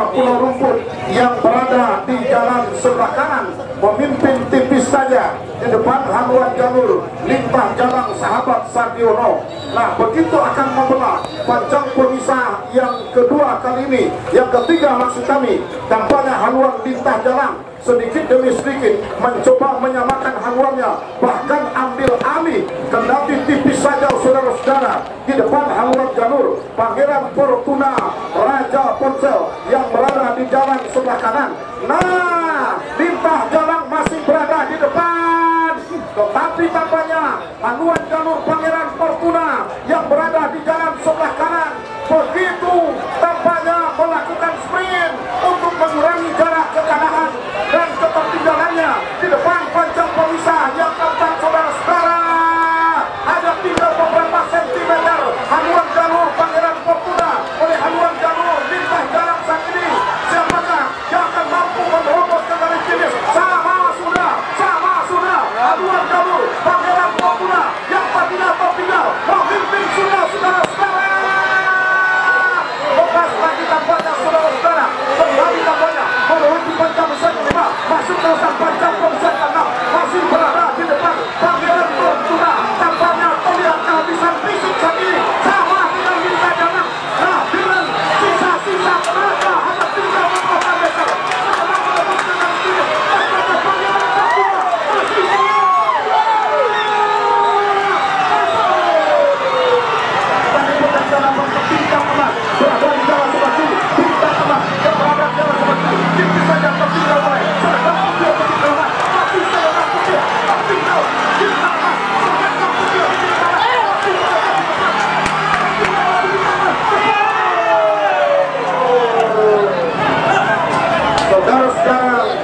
Pulau Rumput yang berada di jalan sebelah kanan memimpin tipis saja di depan haluan jalur lintah jalan Sahabat Sadiono. Nah, begitu akan membelah panjang pemisah yang kedua kali ini, yang ketiga maksud kami, tampaknya haluan lintah jalan sedikit demi sedikit mencoba menyamakan haluannya, bahkan ambil alih, kendati tipis saja saudara-saudara di depan haluan jalur Pangeran Fortuna Raja Ponsel yang berada di jalan sebelah kanan. Nah, lintah jalan masih berada di depan, tetapi tampaknya haluan jalur Pangeran Fortuna yang berada di jalan sebelah kanan begitu tampaknya melakukan sprint untuk mengurangi jarak kekalahan dan ketertinggalannya di depan panjang pemisah yang tampak saudara-saudara ada tinggal beberapa sentimeter haluan jalur Pangeran Fortuna oleh haluan jalur lintah jalan saat ini. Siapakah yang akan mampu menerobos ke garis finish? Sama sudah haluan jalur Pangeran Fortuna yang tertinggal memimpin sudah saudara-saudara. Lepas lagi tampaknya saudara-saudara, kembali tampaknya melewati panjang besar kelima, masuk ke panjang besar ke-6, masih berada di depan Pangeran Fortuna. Tampaknya terlihat kehabisan fisik saat ini, sama dengan lintah jalan. Nah, dengan sisa-sisa tenaga hanya tinggal beberapa meter setelah menembus dengan sini, tampaknya Pangeran Fortuna masih saudara-saudara